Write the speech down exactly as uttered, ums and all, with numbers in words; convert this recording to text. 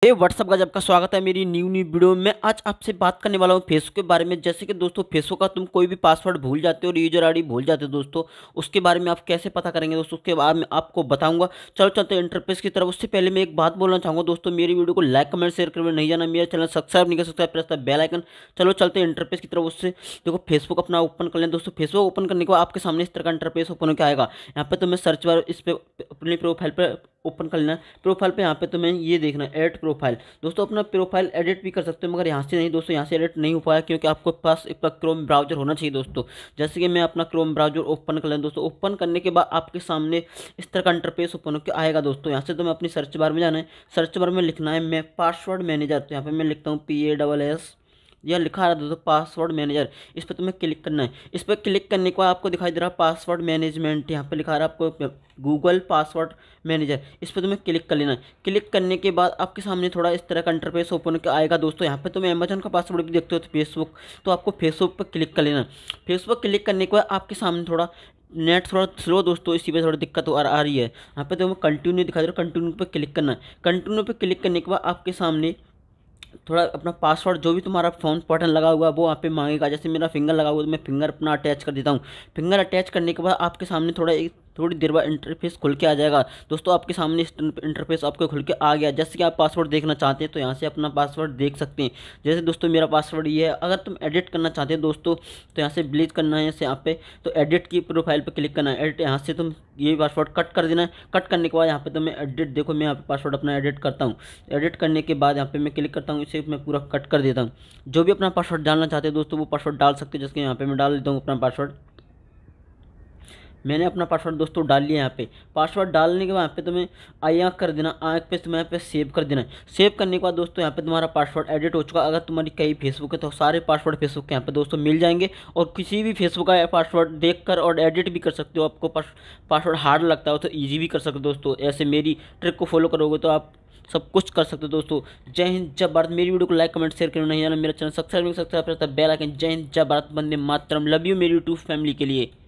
हे WhatsApp guys, आपका स्वागत है मेरी न्यू न्यू वीडियो में। आज आपसे बात करने वाला हूँ फेसबुक के बारे में। जैसे कि दोस्तों फेसबुक का तुम कोई भी पासवर्ड भूल जाते हो और यूजर आईडी भूल जाते हो दोस्तों, उसके बारे में आप कैसे पता करेंगे दोस्तों, उसके बारे में आपको बताऊंगा। चलो चलते हैं इंटरफेस की तरफ। उससे पहले मैं एक बात बोलना चाहूँगा दोस्तों, मेरी वीडियो को लाइक कमेंट शेयर करके नहीं जाना, मेरा चैनल सब्सक्राइब नहीं कर सकता, प्रेस द बेल आइकन। चलो चलते हैं इंटरफेस की तरफ। उससे देखो फेसबुक अपना ओपन कर लें दोस्तों। फेसबुक ओपन करने के बाद आपके सामने इस तरह का इंटरफेस ओपन होकर आएगा। यहाँ पे तुम्हें सर्च बार इस पे अपनी प्रोफाइल पर ओपन कर लेना है। प्रोफाइल पे यहाँ पे तुम्हें ये देखना है एडिट प्रोफाइल। दोस्तों अपना प्रोफाइल एडिट भी कर सकते हो, मगर यहाँ से नहीं दोस्तों, यहाँ से एडिट नहीं हो पाया क्योंकि आपको पास एक क्रोम ब्राउजर होना चाहिए दोस्तों। जैसे कि मैं अपना क्रोम ब्राउजर ओपन कर लें दोस्तों। ओपन करने के बाद आपके सामने इस तरह का इंटरफेस ओपन होकर आएगा दोस्तों। यहाँ से तुम्हें अपनी सर्च बार में जाना है। सर्च बार में लिखना है मैं पासवर्ड मैनेजर। तो यहाँ पे मैं लिखता हूँ पी ए डबल एस, यह लिखा रहा दोस्तों पासवर्ड मैनेजर। इस पर तुम्हें क्लिक करना है। इस पर क्लिक करने के बाद आपको दिखाई दे रहा है पासवर्ड मैनेजमेंट। यहाँ पे लिखा रहा है आपको गूगल पासवर्ड मैनेजर। इस पर तुम्हें क्लिक कर लेना है। क्लिक करने के बाद आपके सामने थोड़ा इस तरह का इंटरफेस ओपन होकर आएगा दोस्तों। यहाँ पे तुम्हें अमेजन का पासवर्ड भी देखते हो तो फेसबुक, तो आपको फेसबुक पर क्लिक कर लेना है। फेसबुक क्लिक करने के बाद आपके सामने थोड़ा नेट थोड़ा स्लो दोस्तों, इसी पे थोड़ी दिक्कत आ आ रही है। यहाँ पे तुम्हें कंटिन्यू दिखा दे रहा है, कंटिन्यू पे क्लिक करना है। कंटिन्यू पे क्लिक करने के बाद आपके सामने थोड़ा अपना पासवर्ड जो भी तुम्हारा फ़ोन बटन लगा हुआ है वो वहाँ पे मांगेगा। जैसे मेरा फिंगर लगा हुआ है तो मैं फिंगर अपना अटैच कर देता हूँ। फिंगर अटैच करने के बाद आपके सामने थोड़ा एक थोड़ी देर बाद इंटरफेस खुल के आ जाएगा दोस्तों। आपके सामने इंटरफेस आपको खुल के आ गया। जैसे कि आप पासवर्ड देखना चाहते हैं तो यहाँ से अपना पासवर्ड देख सकते हैं। जैसे दोस्तों मेरा पासवर्ड ये है। अगर तुम एडिट करना चाहते हैं दोस्तों तो यहाँ से ब्लीच करना है, जैसे यहाँ पे तो एडिट की प्रोफाइल पे क्लिक करना है। एडिट यहाँ से तुम ये पासवर्ड कट कर देना है। कट करने के बाद यहाँ पे तुम्हें एडिट, देखो मैं यहाँ पे पासवर्ड अपना एडिट करता हूँ। एडिट करने के बाद यहाँ पे मैं क्लिक करता हूँ, इसे मैं पूरा कट कर देता हूँ। जो भी अपना पासवर्ड डालना चाहते हैं दोस्तों वो पासवर्ड डाल सकते हैं। जैसे यहाँ पे मैं डाल देता हूँ अपना पासवर्ड। मैंने अपना पासवर्ड दोस्तों डाल लिया। यहाँ पे पासवर्ड डालने के बाद यहाँ पे तुम्हें आई आँख कर देना। आँख पे तुम्हें यहाँ पे सेव कर देना है। सेव करने के बाद दोस्तों यहाँ पे तुम्हारा पासवर्ड एडिट हो चुका। अगर तुम्हारी कई फेसबुक है तो सारे पासवर्ड फेसबुक के यहाँ पे दोस्तों मिल जाएंगे, और किसी भी फेसबुक का पासवर्ड देख कर और एडिट भी कर सकते हो। आपको पासवर्ड हार्ड लगता हो तो ईजी भी कर सकते हो दोस्तों। ऐसे मेरी ट्रिक को फॉलो करोगे तो आप सब कुछ कर सकते हो दोस्तों। जय हिंद जय भारत। मेरी वीडियो को लाइक कमेंट शेयर करना नहीं जाना, मेरा चैनल सब्सक्राइब नहीं कर सकता, जय हिंद जय भारत, वंदे मातरम। लव यू मेरी यूट्यूब फैमिली के लिए।